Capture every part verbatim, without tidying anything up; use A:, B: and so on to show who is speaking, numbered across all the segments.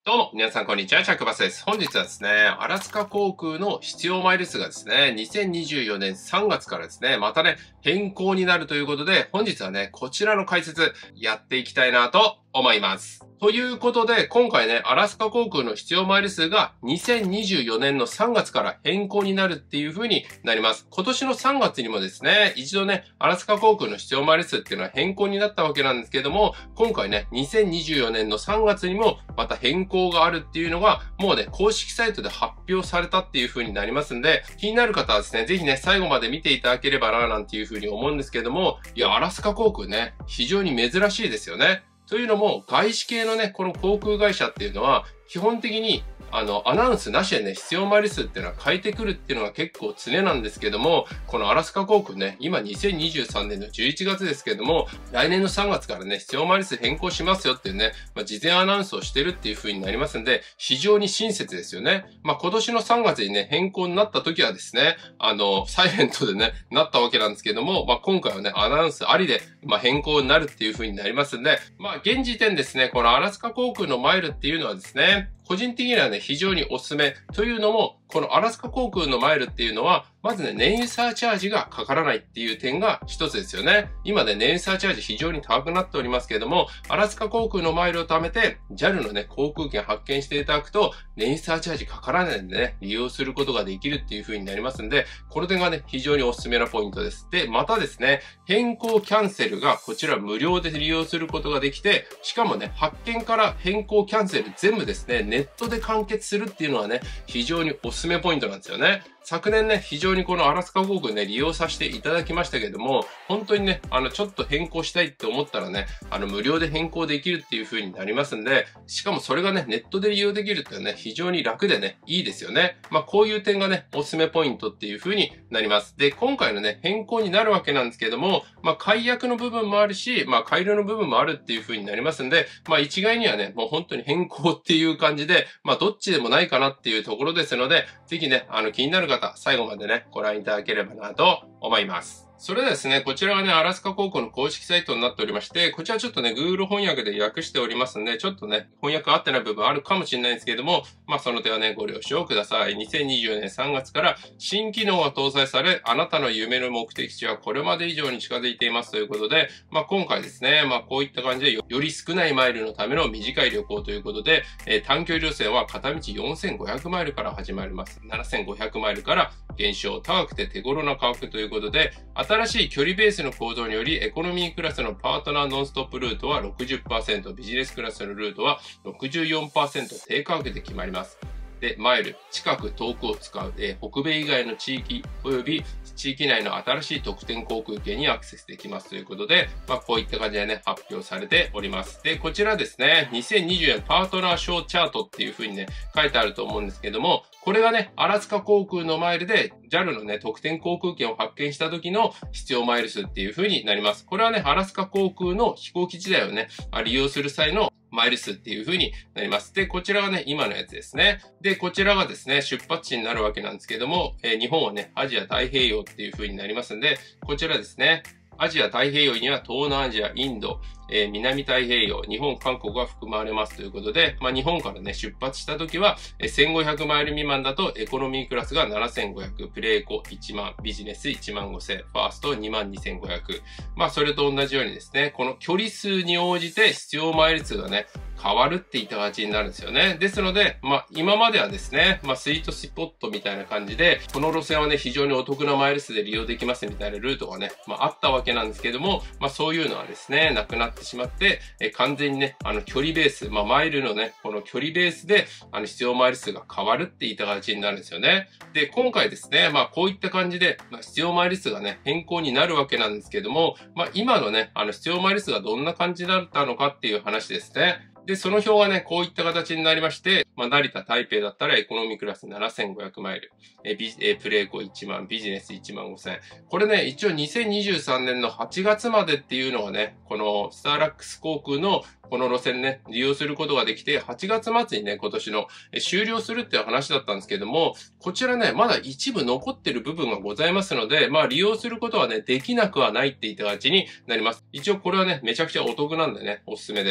A: どうも、皆さんこんにちは、チャックバスです。本日はですね、アラスカ航空の必要マイル数がですね、にせんにじゅうよねんさんがつからですね、またね、変更になるということで、本日はね、こちらの解説、やっていきたいなと思います。ということで、今回ね、アラスカ航空の必要マイル数がにせんにじゅうよねんのさんがつから変更になるっていう風になります。今年のさんがつにもですね、一度ね、アラスカ航空の必要マイル数っていうのは変更になったわけなんですけども、今回ね、にせんにじゅうよねんのさんがつにもまた変更があるっていうのが、もうね、公式サイトで発表されたっていう風になりますんで、気になる方はですね、ぜひね、最後まで見ていただければな、なんていう風に思うんですけども、いや、アラスカ航空ね、非常に珍しいですよね。というのも、外資系のね、この航空会社っていうのは、基本的に、あの、アナウンスなしでね、必要マイル数っていうのは変えてくるっていうのが結構常なんですけども、このアラスカ航空ね、今にせんにじゅうさんねんのじゅういちがつですけども、来年のさんがつからね、必要マイル数変更しますよっていうね、まあ、事前アナウンスをしてるっていう風になりますんで、非常に親切ですよね。まあ、今年のさんがつにね、変更になった時はですね、あの、サイレントでね、なったわけなんですけども、まあ、今回はね、アナウンスありで、まあ、変更になるっていう風になりますんで、まあ、現時点ですね、このアラスカ航空のマイルっていうのはですね、個人的にはね、非常におすすめ。というのも、このアラスカ航空のマイルっていうのは、まずね、燃油サーチャージがかからないっていう点が一つですよね。今ね、燃油サーチャージ非常に高くなっておりますけれども、アラスカ航空のマイルを貯めて、ジャル のね、航空券発券していただくと、燃油サーチャージかからないんでね、利用することができるっていう風になりますんで、この点がね、非常におすすめなポイントです。で、またですね、変更キャンセルがこちら無料で利用することができて、しかもね、発券から変更キャンセル全部ですね、ネットで完結するっていうのはね、非常におすすめポイントなんですよね。昨年ね、非常にこのアラスカ航空ね、利用させていただきましたけども、本当にね、あの、ちょっと変更したいって思ったらね、あの、無料で変更できるっていう風になりますんで、しかもそれがね、ネットで利用できるってね、非常に楽でね、いいですよね。まあ、こういう点がね、おすすめポイントっていう風になります。で、今回のね、変更になるわけなんですけども、まあ、解約の部分もあるし、まあ、改良の部分もあるっていう風になりますんで、まあ、一概にはね、もう本当に変更っていう感じで、まあ、どっちでもないかなっていうところですので、ぜひね、あの、気になる方、最後までね、ご覧いただければなと思います。それではですね、こちらがね、アラスカ航空の公式サイトになっておりまして、こちらちょっとね、Google 翻訳で訳しておりますんで、ちょっとね、翻訳合ってない部分あるかもしれないんですけれども、まあその点はね、ご了承ください。にせんにじゅうよねんさんがつから新機能が搭載され、あなたの夢の目的地はこれまで以上に近づいていますということで、まあ今回ですね、まあこういった感じでより少ないマイルのための短い旅行ということで、えー、短距離路線は片道よんせんごひゃくマイルから始まります。ななせんごひゃくマイルから減少、高くて手頃な価格ということで、新しい距離ベースの構造により、エコノミークラスのパートナーノンストップルートは ろくじゅっパーセント、ビジネスクラスのルートは ろくじゅうよんパーセント 低価格で決まります。で、マイル、近く遠くを使う、えー、北米以外の地域及び地域内の新しい特典航空券にアクセスできますということで、まあこういった感じでね、発表されております。で、こちらですね、にせんにじゅうねんパートナーショーチャートっていう風にね、書いてあると思うんですけども、これがね、アラスカ航空のマイルで ジャル のね、特典航空券を発券した時の必要マイル数っていう風になります。これはね、アラスカ航空の飛行機時代をね、利用する際のマイル数っていう風になります。で、こちらがね、今のやつですね。で、こちらがですね、出発地になるわけなんですけども、えー、日本はね、アジア太平洋っていう風になりますんで、こちらですね、アジア太平洋には東南アジア、インド、えー、南太平洋、日本、韓国が含まれますということで、まあ日本からね、出発した時は、えー、せんごひゃくマイル未満だとエコノミークラスがななせんごひゃく、プレエコいちまん、ビジネスいちまんごせん、ファーストにまんにせんごひゃく。まあそれと同じようにですね、この距離数に応じて必要マイル数がね、変わるっていった形になるんですよね。ですので、まあ今まではですね、まあスイートスポットみたいな感じで、この路線はね、非常にお得なマイル数で利用できますみたいなルートがね、まああったわけなんですけども、まあそういうのはですね、なくなってしまって、え完全にね、あの距離ベース、まあマイルのね、この距離ベースで、あの必要マイル数が変わるっていった形になるんですよね。で、今回ですね、まあこういった感じで、まあ、必要マイル数がね、変更になるわけなんですけども、まあ今のね、あの必要マイル数がどんな感じだったのかっていう話ですね。で、その表はね、こういった形になりまして、まあ、成田、台北だったらエコノミークラスななせんごひゃくマイル、えビえプレエコいちまん、ビジネスいちまんごせん。これね、一応にせんにじゅうさんねんのはちがつまでっていうのがね、このスターラックス航空のこの路線ね、利用することができて、はちがつ末にね、今年の終了するっていう話だったんですけども、こちらね、まだ一部残ってる部分がございますので、まあ利用することはね、できなくはないっていった形になります。一応これはね、めちゃくちゃお得なんでね、おすすめです。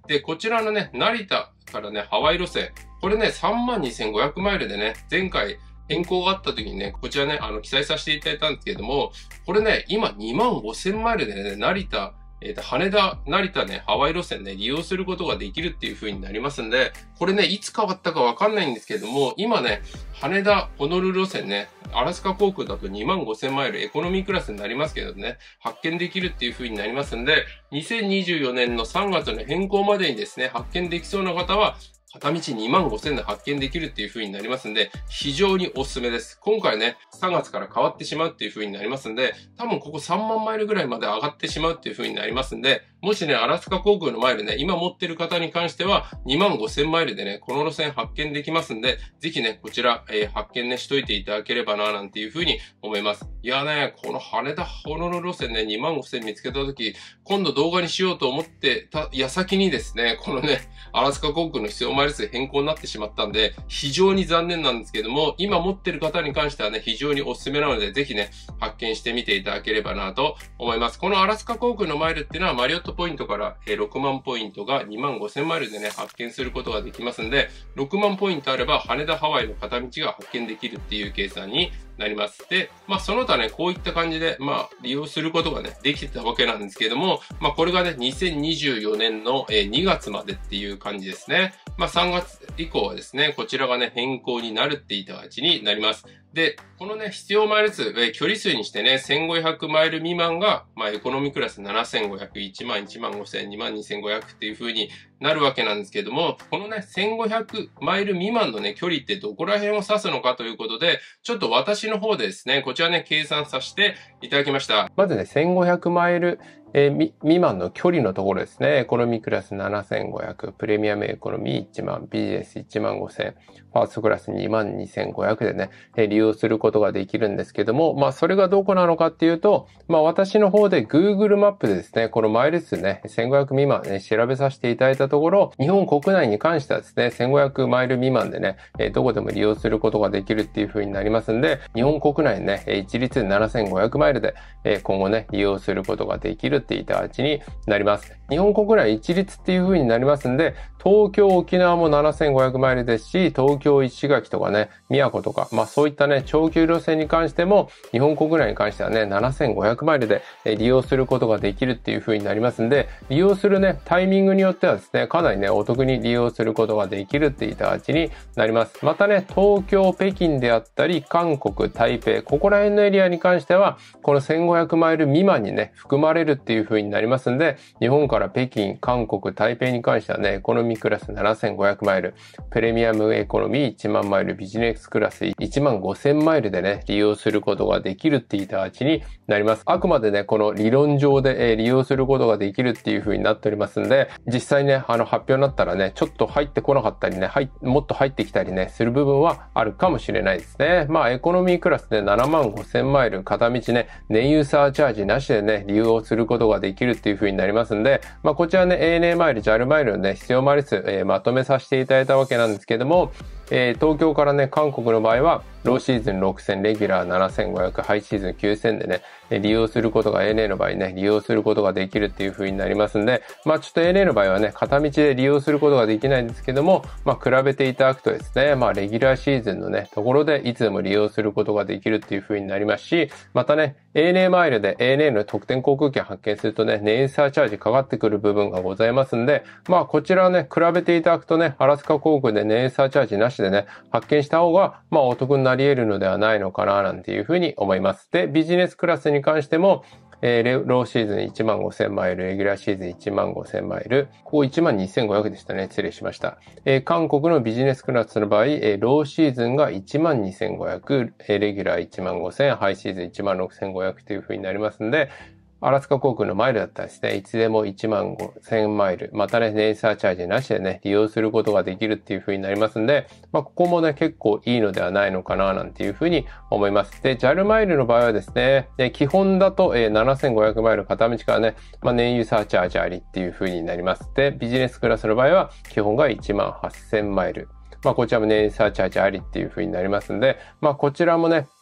A: で、こちらのね、成田からね、ハワイ路線。これね、さんまんにせんごひゃくマイルでね、前回変更があった時にね、こちらね、あの、記載させていただいたんですけれども、これね、今にまんごせんマイルでね、成田、えっと、羽田、成田ね、ハワイ路線ね、利用することができるっていう風になりますんで、これね、いつ変わったかわかんないんですけれども、今ね、羽田、ホノルル路線ね、アラスカ航空だとにまんごせんマイルエコノミークラスになりますけどね、発見できるっていう風になりますんで、にせんにじゅうよねんのさんがつの変更までにですね、発見できそうな方は、片道にまんごせんで発見できるっていう風になりますんで、非常におすすめです。今回ね、さんがつから変わってしまうっていう風になりますんで、多分ここさんまんマイルぐらいまで上がってしまうっていう風になりますんで、もしね、アラスカ航空のマイルね、今持ってる方に関しては、にまんごせんマイルでね、この路線発見できますんで、ぜひね、こちら、えー、発見ね、しといていただければな、なんていう風に思います。いやね、この羽田ホノルル路線ね、にまんごせん見つけた時、今度動画にしようと思ってた矢先にですね、このね、アラスカ航空の必要マイル数変更になってしまったんで、非常に残念なんですけども、今持ってる方に関してはね、非常におすすめなので、ぜひね、発見してみていただければなと思います。このアラスカ航空のマイルっていうのは、マリオットポイントからろくまんポイントがにまんごせんマイルでね、発見することができますんで、ろくまんポイントあれば、羽田ハワイの片道が発見できるっていう計算になります。で、まあその他ね、こういった感じで、まあ利用することがね、できてたわけなんですけれども、まあこれがね、にせんにじゅうよねんのにがつまでっていう感じですね。まあさんがつ以降はですね、こちらがね、変更になるっていった形になります。で、このね、必要マイル数、えー、距離数にしてね、せんごひゃくマイル未満が、まあエコノミークラスななせんごひゃく、いちまん、いちまんごせん、にまんにせんごひゃくっていう風になるわけなんですけども、このね、せんごひゃくマイル未満のね、距離ってどこら辺を指すのかということで、ちょっと私の方でですね、こちらね、計算させていただきました。まずね、せんごひゃくマイルえー、未満の距離のところですね。エコノミークラスななせんごひゃく、プレミアムエコノミーいちまん、ビジネスいちまんごせん、ファーストクラスにまんにせんごひゃくでね、えー、利用することができるんですけども、まあそれがどこなのかっていうと、まあ私の方で Google マップでですね、このマイル数ね、せんごひゃく未満ね、調べさせていただいたところ、日本国内に関してはですね、せんごひゃくマイル未満でね、えー、どこでも利用することができるっていう風になりますんで、日本国内ね、一律ななせんごひゃくマイルで、えー、今後ね、利用することができるっていった形になります。日本国内一律っていう風になりますんで、東京、沖縄もななせんごひゃくマイルですし、東京、石垣とかね、宮古とか、まあそういったね、長距離路線に関しても、日本国内に関してはね、ななせんごひゃくマイルで利用することができるっていう風になりますんで、利用するね、タイミングによってはですね、かなりね、お得に利用することができるっていった形になります。またね、東京、北京であったり、韓国、台北、ここら辺のエリアに関しては、このせんごひゃくマイル未満にね、含まれるっていう風になりますんで、日本から北京、韓国、台北に関してはね、エコノミークラスななせんごひゃくマイル、プレミアムエコノミーいちまんマイル、ビジネスクラスいちまんごせんマイルでね、利用することができるっていった形になります。あくまでね、この理論上で、えー、利用することができるっていう風になっておりますんで、実際ね、あの発表になったらね、ちょっと入ってこなかったりね、はい、もっと入ってきたりね、する部分はあるかもしれないですね。まあ、エコノミークラスでななまんごせんマイル、片道ね、燃油サーチャージなしでね、利用することができるっていう風になりますんで、まあ、こちらね、エーエヌエー マイル、ジャル マイルのね、必要マイル数、えー、まとめさせていただいたわけなんですけども、えー、東京からね、韓国の場合は、ローシーズンろくせん、レギュラーななせんごひゃく、ハイシーズンきゅうせんでね、利用することが エーエヌエー の場合ね、利用することができるっていう風になりますんで、まあちょっと エーエヌエー の場合はね、片道で利用することができないんですけども、まあ比べていただくとですね、まあレギュラーシーズンのね、ところでいつでも利用することができるっていう風になりますし、またね、エーエヌエー マイルで エーエヌエー の特典航空券発見するとね、燃油サーチャージかかってくる部分がございますんで、まあこちらをね、比べていただくとね、アラスカ航空で燃油サーチャージなしでね、発見した方が、まあお得になり得るのではないのかななんていうふうに思います。で、ビジネスクラスに関しても、えー、ローシーズンいちまんごせんマイル、レギュラーシーズンいちまんごせんマイル、ここいちまんにせんごひゃくでしたね。失礼しました。えー、韓国のビジネスクラスの場合、えー、ローシーズンがいちまんにせんごひゃく、えー、レギュラーいちまんごせん、ハイシーズンいちまんろくせんごひゃくというふうになりますんで、アラスカ航空のマイルだったらですね、いつでもいちまんごせんマイル、またね、燃油サーチャージなしでね、利用することができるっていう風になりますんで、まあ、ここもね、結構いいのではないのかな、なんていう風に思います。で、ジャル マイルの場合はですね、基本だとななせんごひゃくマイル片道からね、まあ、燃油サーチャージありっていう風になります。で、ビジネスクラスの場合は、基本がいちまんはっせんマイル。まあ、こちらも燃油サーチャージありっていう風になりますんで、まあ、こちらもね、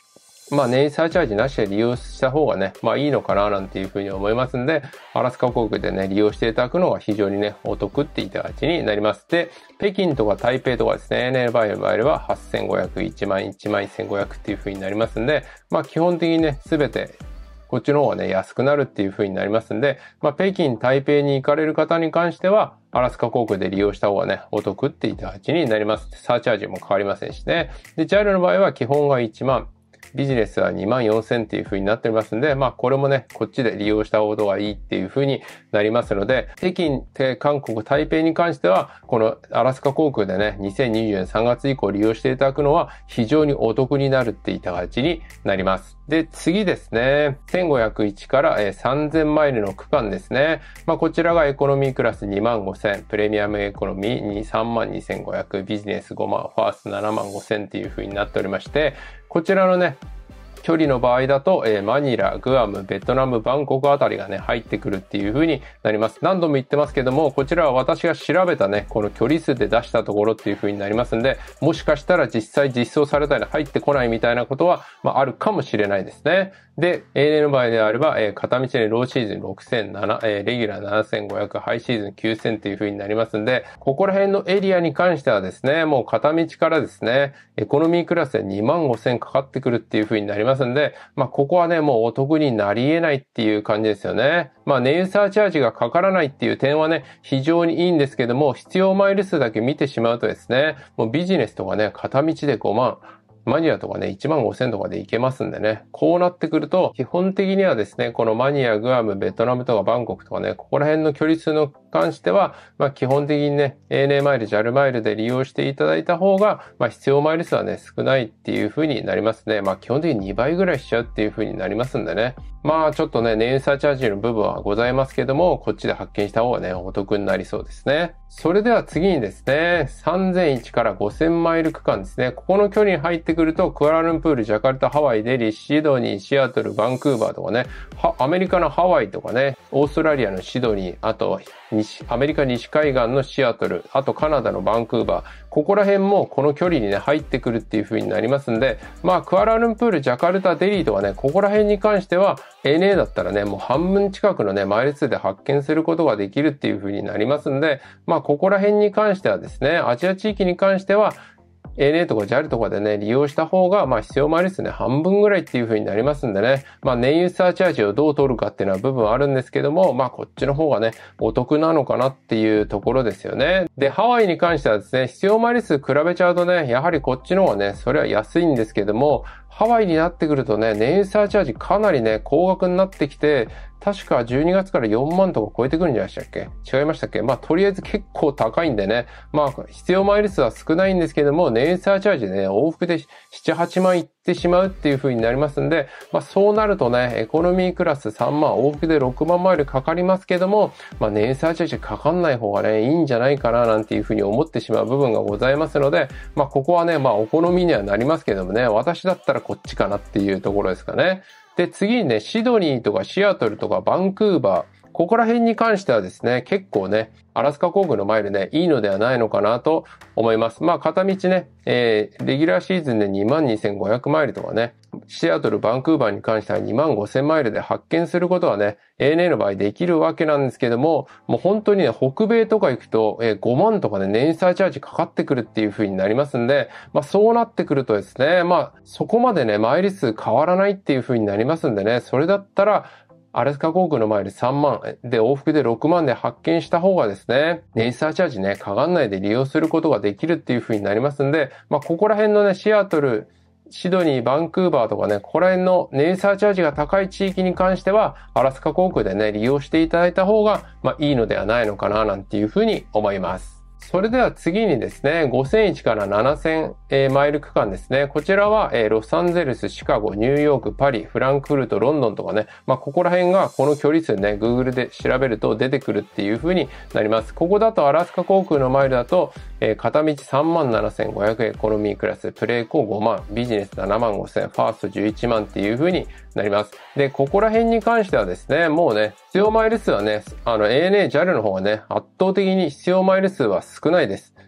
A: まあ、燃油サーチャージなしで利用した方がね、まあいいのかななんていうふうに思いますんで、アラスカ航空でね、利用していただくのが非常にね、お得っていった形になります。で、北京とか台北とかですね、エーエヌエー の場合の場合ははっせんごひゃく、いちまん、いちまんせんごひゃくっていうふうになりますんで、まあ基本的にね、すべてこっちの方がね、安くなるっていう風になりますんで、まあ、北京、台北に行かれる方に関しては、アラスカ航空で利用した方がね、お得っていった形になります。サーチャージも変わりませんしね。で、ジャイアル の場合は基本がいちまん、ビジネスはにまんよんせんっていう風になっておりますんで、まあこれもね、こっちで利用した方がいいっていう風になりますので、北京、韓国、台北に関しては、このアラスカ航空でね、にせんにじゅうねんさんがつ以降利用していただくのは非常にお得になるっていった形になります。で、次ですね。せんごひゃくいちからさんぜんマイルの区間ですね。まあこちらがエコノミークラスにまんごせん、プレミアムエコノミーさんまんにせんごひゃく、ビジネスごまん、ファーストななまんごせんっていう風になっておりまして、こちらのね、距離の場合だと、えー、マニラ、グアム、ベトナム、バンコクあたりがね、入ってくるっていう風になります。何度も言ってますけども、こちらは私が調べたね、この距離数で出したところっていう風になりますんで、もしかしたら実際実装されたり入ってこないみたいなことは、まあ、あるかもしれないですね。で、エーエヌエー の場合であれば、えー、片道でローシーズンろくせんなな、えー、レギュラーななせんごひゃく、ハイシーズンきゅうせんっていう風になりますんで、ここら辺のエリアに関してはですね、もう片道からですね、エコノミークラスでにまんごせんかかってくるっていう風になりますんで、まあ、ここはね、もうお得になり得ないっていう感じですよね。まあ、燃油サーチャージがかからないっていう点はね、非常にいいんですけども、必要マイル数だけ見てしまうとですね、もうビジネスとかね、片道でごまん、マニラとかね、いちまんごせんとかで行けますんでね。こうなってくると、基本的にはですね、このマニラ、グアム、ベトナムとかバンコクとかね、ここら辺の距離数の関しては、まあ基本的にね、エーエヌエー マイル、ジャル マイルで利用していただいた方が、まあ必要マイル数はね、少ないっていう風になりますね。まあ基本的ににばいぐらいしちゃうっていう風になりますんでね。まあちょっとね、燃油サーチャージの部分はございますけども、こっちで発見した方がね、お得になりそうですね。それでは次にですね、さんぜんいちからごせんマイル区間ですね。ここの距離に入ってくると、クアラルンプール、ジャカルタ、ハワイ、デリー、シドニー、シアトル、バンクーバーとかね、アメリカのハワイとかね、オーストラリアのシドニー、あと西、アメリカ西海岸のシアトル、あとカナダのバンクーバー、ここら辺もこの距離にね、入ってくるっていう風になりますんで、まあ、クアラルンプール、ジャカルタ、デリーとかね、ここら辺に関しては、エーエヌエー だったらね、もう半分近くのね、マイル数で発見することができるっていう風になりますんで、まあ、ここら辺に関してはですね、アジア地域に関しては、エーエヌエー とか ジャル とかでね、利用した方が、まあ必要マイル数ね、半分ぐらいっていう風になりますんでね、まあ燃油サーチャージをどう取るかっていうのは部分あるんですけども、まあこっちの方がね、お得なのかなっていうところですよね。で、ハワイに関してはですね、必要マイル数比べちゃうとね、やはりこっちの方がね、それは安いんですけども、ハワイになってくるとね、燃油サーチャージかなりね、高額になってきて、確かじゅうにがつからよんまんとか超えてくるんじゃないでしたっけ？違いましたっけ？まあ、とりあえず結構高いんでね。まあ、必要マイル数は少ないんですけども、燃油サーチャージでね、往復でなな、はちまんいってしまうっていう風になりますんで、まあ、そうなるとね、エコノミークラスさんまん、往復でろくまんマイルかかりますけども、まあ、燃油サーチャージかかんない方がね、いいんじゃないかななんていう風に思ってしまう部分がございますので、まあ、ここはね、まあ、お好みにはなりますけどもね、私だったらこっちかなっていうところですかね。で、次にね、シドニーとかシアトルとかバンクーバー、ここら辺に関してはですね、結構ね、アラスカ航空のマイルね、いいのではないのかなと思います。まあ、片道ね、えー、レギュラーシーズンで にまんにせんごひゃくマイルとかね、シアトル、バンクーバーに関しては にまんごせんマイルで発見することはね、エーエヌエー の場合できるわけなんですけども、もう本当にね、北米とか行くと、えー、ごまんとかね、燃油サーチャージかかってくるっていう風になりますんで、まあそうなってくるとですね、まあそこまでね、マイル数変わらないっていう風になりますんでね、それだったら、アラスカ航空のマイルさんまんで往復でろくまんで発見した方がですね、燃油サーチャージね、かかんないで利用することができるっていう風になりますんで、まあここら辺のね、シアトル、シドニー、バンクーバーとかね、ここら辺の燃油サーチャージが高い地域に関しては、アラスカ航空でね、利用していただいた方が、まあいいのではないのかな、なんていう風に思います。それでは次にですね、ごせんいちからななせんマイル区間ですね。こちらはロサンゼルス、シカゴ、ニューヨーク、パリ、フランクフルト、ロンドンとかね。まあ、ここら辺がこの距離数ね、Google で調べると出てくるっていう風になります。ここだとアラスカ航空のマイルだと、えー、片道 さんまんななせんごひゃくえんエコノミークラス、プレイコごまん、ビジネスななまんごせん、ファーストじゅういちまんっていう風になります。で、ここら辺に関してはですね、もうね、必要マイル数はね、あの エーエヌエー、ジャル の方がね、圧倒的に必要マイル数は少ないです。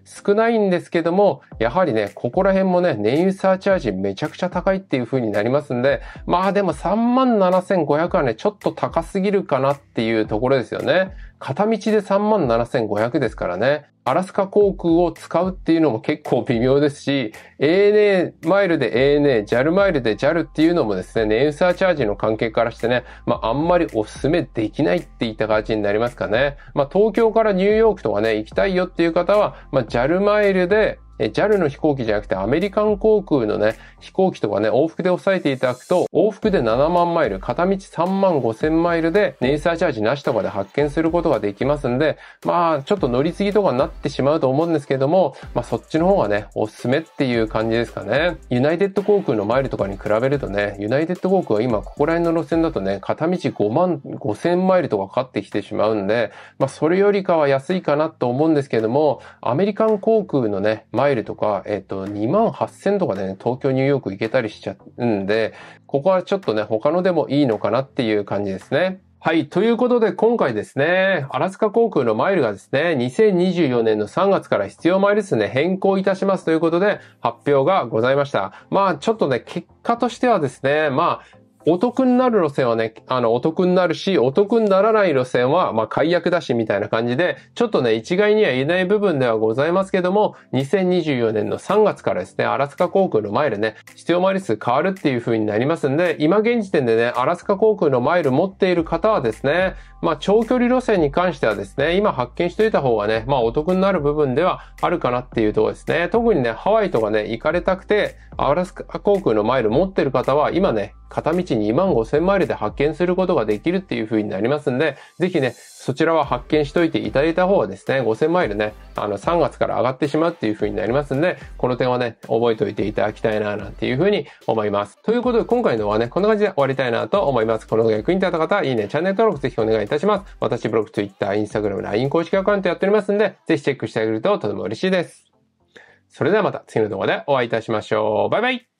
A: 少ないんですけども、やはりね、ここら辺もね、燃油サーチャージめちゃくちゃ高いっていう風になりますんで、まあでも さんまんななせんごひゃく はね、ちょっと高すぎるかなっていうところですよね。片道で さんまんななせんごひゃく ですからね。アラスカ航空を使うっていうのも結構微妙ですし、エーエヌエー マイルで エーエヌエー、ジャル マイルで ジャル っていうのもですね、燃油サーチャージの関係からしてね、まああんまりお勧めできないっていった形になりますかね。まあ東京からニューヨークとかね、行きたいよっていう方は、まあ ジャル マイルで、ジャル の飛行機じゃなくてアメリカン航空のね、飛行機とかね、往復で押さえていただくと、往復でななまんマイル、片道さんまんごせんマイルで燃油サーチャージなしとかで発見することができますんで、まあちょっと乗り継ぎとかになってしまうと思うんですけども、まあそっちの方がね、おすすめっていう感じですかね。ユナイテッド航空のマイルとかに比べるとね、ユナイテッド航空は今ここら辺の路線だとね、片道ごまんごせんマイルとかかかってきてしまうんで、まあそれよりかは安いかなと思うんですけども、アメリカン航空のね、マイルとか、えっと、にまんはっせんとかでね、東京ニューヨーク行けたりしちゃうんで、ここはちょっとね、他のでもいいのかなっていう感じですね。はい。ということで、今回ですね、アラスカ航空のマイルがですね、にせんにじゅうよねんのさんがつから必要マイル数ね、変更いたしますということで、発表がございました。まあ、ちょっとね、結果としてはですね、まあ、お得になる路線はね、あの、お得になるし、お得にならない路線は、まあ、解約だし、みたいな感じで、ちょっとね、一概には言えない部分ではございますけども、にせんにじゅうよねんのさんがつからですね、アラスカ航空のマイルね、必要マイル数変わるっていう風になりますんで、今現時点でね、アラスカ航空のマイル持っている方はですね、まあ、長距離路線に関してはですね、今発見しといた方がね、まあ、お得になる部分ではあるかなっていうところですね。特にね、ハワイとかね、行かれたくて、アラスカ航空のマイル持ってる方は、今ね、片道にまんごせんマイルで発見することができるっていう風になりますんで、ぜひね、そちらは発見しといていただいた方がですね、ごせんマイルね、あのさんがつから上がってしまうっていう風になりますんで、この点はね、覚えておいていただきたいな、なんていう風に思います。ということで、今回のはね、こんな感じで終わりたいなと思います。この動画が役に立った方は、いいね、チャンネル登録ぜひお願いいたします。私、ブログ、Twitter、Instagram、ライン 公式アカウントやっておりますんで、ぜひチェックしてあげるととても嬉しいです。それではまた次の動画でお会いいたしましょう。バイバイ。